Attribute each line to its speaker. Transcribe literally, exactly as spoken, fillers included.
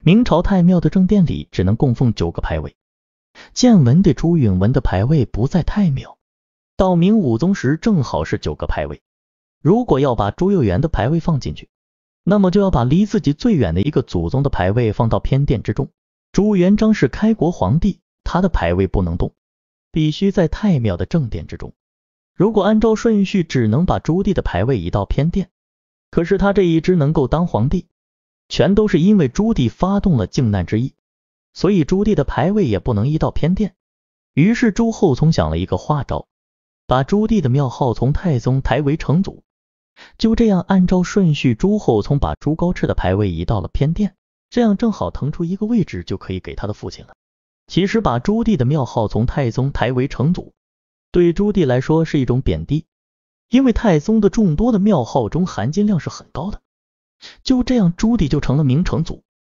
Speaker 1: 明朝太庙的正殿里只能供奉九个牌位，建文帝朱允文的牌位不在太庙，到明武宗时正好是九个牌位。如果要把朱佑元的牌位放进去，那么就要把离自己最远的一个祖宗的牌位放到偏殿之中。朱元璋是开国皇帝，他的牌位不能动，必须在太庙的正殿之中。如果按照顺序，只能把朱棣的牌位移到偏殿，可是他这一支能够当皇帝，全都是因为朱棣发动了靖难之役，所以朱棣的牌位也不能移到偏殿。于是朱厚熜想了一个花招，把朱棣的庙号从太宗抬为成祖。就这样按照顺序，朱厚熜把朱高炽的牌位移到了偏殿，这样正好腾出一个位置就可以给他的父亲了。其实把朱棣的庙号从太宗抬为成祖，对朱棣来说是一种贬低，因为太宗的众多的庙号中含金量是很高的。就这样朱棣就成了明成祖。